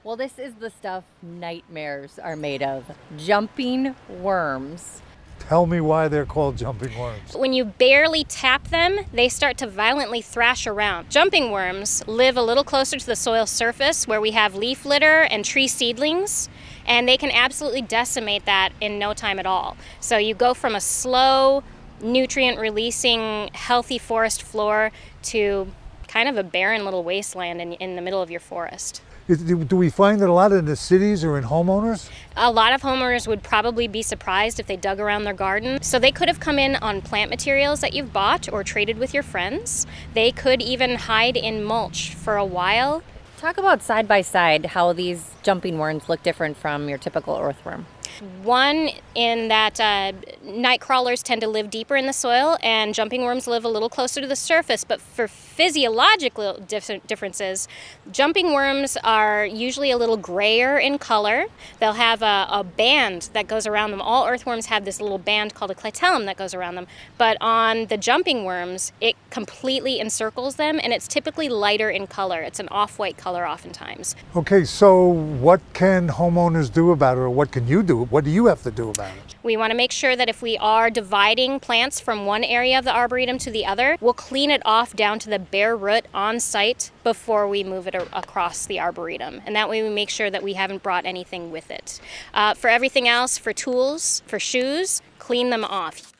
Well, this is the stuff nightmares are made of. Jumping worms. Tell me why they're called jumping worms. When you barely tap them, they start to violently thrash around. Jumping worms live a little closer to the soil surface where we have leaf litter and tree seedlings, and they can absolutely decimate that in no time at all. So you go from a slow, nutrient-releasing, healthy forest floor to kind of a barren little wasteland in the middle of your forest. Do we find that a lot in the cities or in homeowners? A lot of homeowners would probably be surprised if they dug around their garden. So they could have come in on plant materials that you've bought or traded with your friends. They could even hide in mulch for a while. Talk about side by side how these jumping worms look different from your typical earthworm. One, in that night crawlers tend to live deeper in the soil and jumping worms live a little closer to the surface. But for physiological differences, jumping worms are usually a little grayer in color. They'll have a band that goes around them. All earthworms have this little band called a clitellum that goes around them. But on the jumping worms, it completely encircles them, and it's typically lighter in color. It's an off-white color oftentimes. Okay, so what can homeowners do about it, or what can you do? What do you have to do about it? We want to make sure that if we are dividing plants from one area of the arboretum to the other, we'll clean it off down to the bare root on site before we move it across the arboretum. And that way we make sure that we haven't brought anything with it. For everything else, for tools, for shoes, clean them off.